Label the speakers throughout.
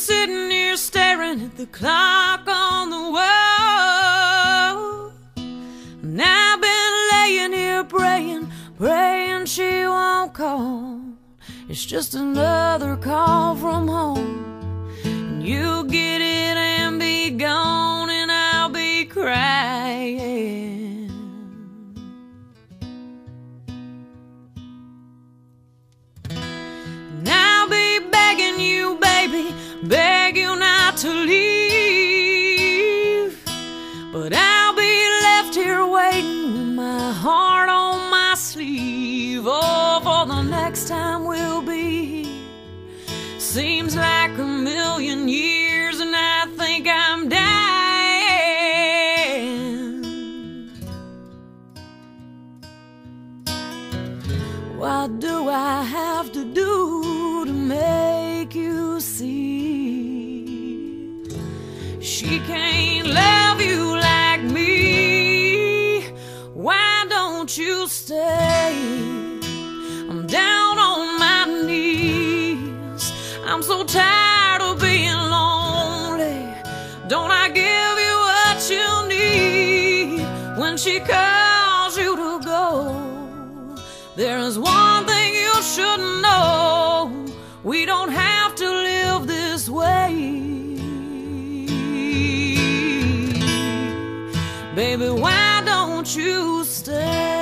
Speaker 1: sitting here staring at the clock on the wall, and I've been laying here praying she won't call. It's just another call from home, and you'll get it and be gone, and I'll be crying. And I'll be begging you, baby, beg you not to leave, but I'll be left here waiting with my heart on my sleeve. Oh, for the next time we'll be here seems like a million years, and I think I'm dying. What do I have to do to make you see she can't love you like me? Why don't you stay? I'm down on my knees. I'm so tired of being lonely. Don't I give you what you need when she calls you to go? There is one thing you should know: we don't have to live this way. Baby, why don't you stay?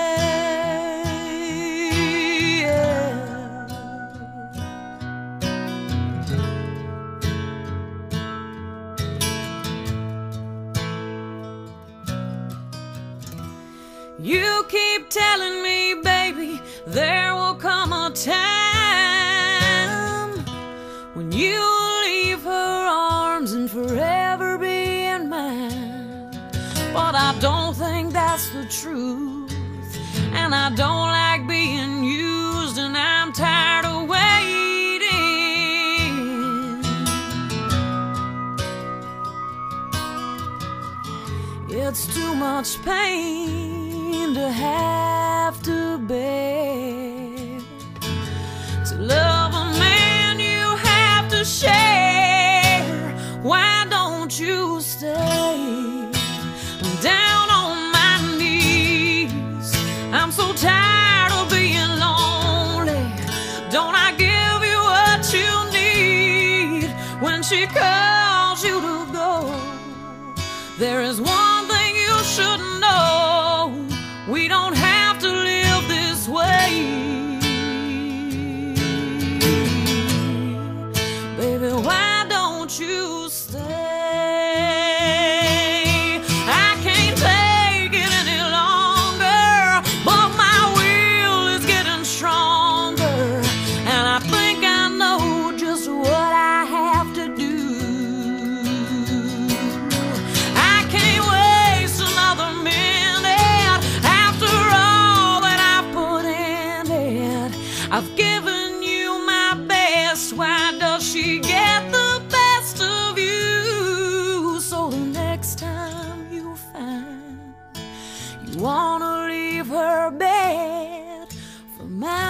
Speaker 1: You keep telling me, baby, there will come a time when you'll leave her arms and forever be in mine. But I don't think that's the truth, and I don't like being used, and I'm tired of waiting. It's too much pain to have to bear. To love a man you have to share. Why don't you stay? I'm down on my knees. I'm so tired of being lonely. Don't I give you what you need when she calls you to go? There is one thing you should know: we don't have to live this way. Baby, why don't you stay? I can't take it any longer, but my will is getting stronger, and I think I know just what I have to do. I can't waste another minute after all that I've put in it. I've given you my best. Why does she get the best of you? So the next time you find you wanna leave her bed for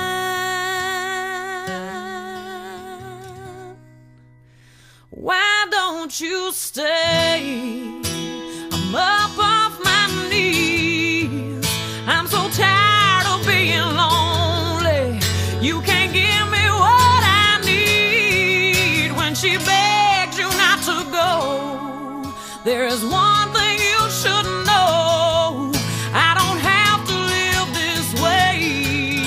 Speaker 1: mine, why don't you stay? I'm up off my knees. I'm so tired of being lonely. You can't give me what I need when she begs you not to go. There is one thing you should know: I don't have to live this way.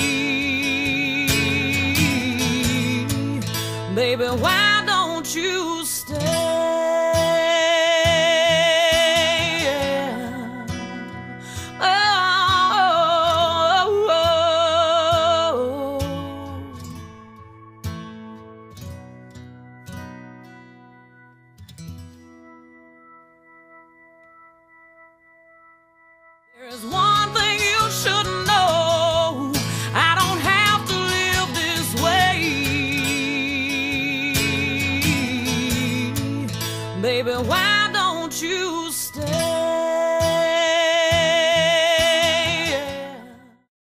Speaker 1: Baby, why don't you